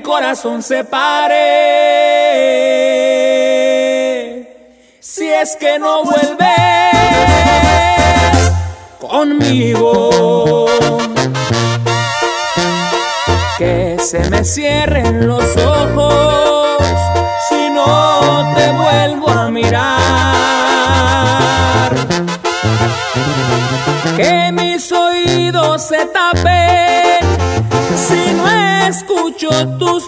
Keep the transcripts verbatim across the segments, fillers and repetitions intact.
mi corazón se pare, si es que no vuelves conmigo. Que se me cierren los ojos si no te vuelvo a mirar. Que mis oídos se tapen si no escucho tus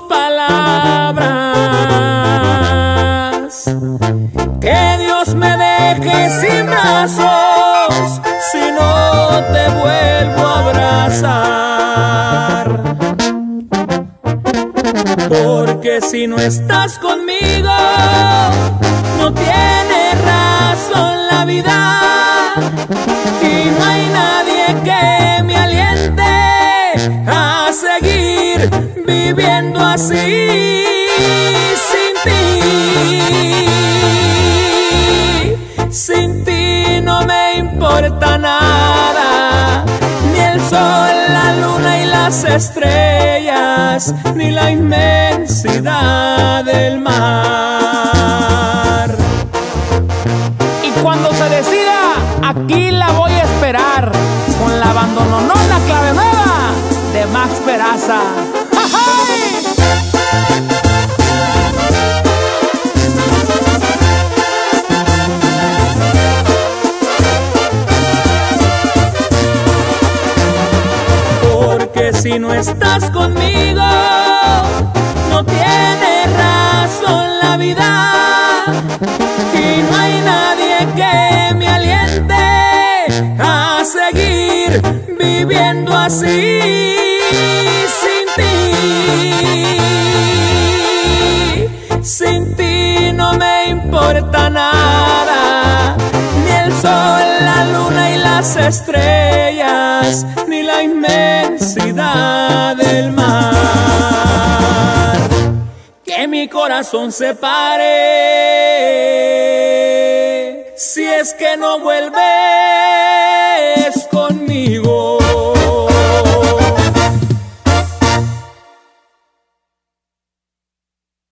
palabras. Que Dios me deje sin brazos si no te vuelvo a abrazar. Porque si no estás conmigo, no tiene razón la vida. Y no hay nadie que me aliente a seguir viviendo así sin ti. Sin ti no me importa nada, ni el sol, la luna y las estrellas, ni la inmensidad del mar. Y cuando se decida, aquí la voy a esperar, con la abandononona clave nueva de Max Peraza. ¡Ay! Porque si no estás conmigo, no tiene razón la vida. Y no hay nadie que me aliente a seguir viviendo así sin ti. Sin ti no me importa nada, ni el sol, la luna y las estrellas, ni la inmensidad del mar. Que mi corazón se pare, si es que no vuelves